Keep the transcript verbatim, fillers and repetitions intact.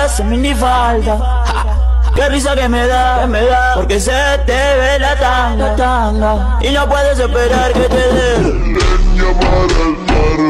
esa minifalda. Ja, qué risa que me da, que me da, porque se te ve la tanga, tanga, y no puedes esperar que te dé. Ven, llamar al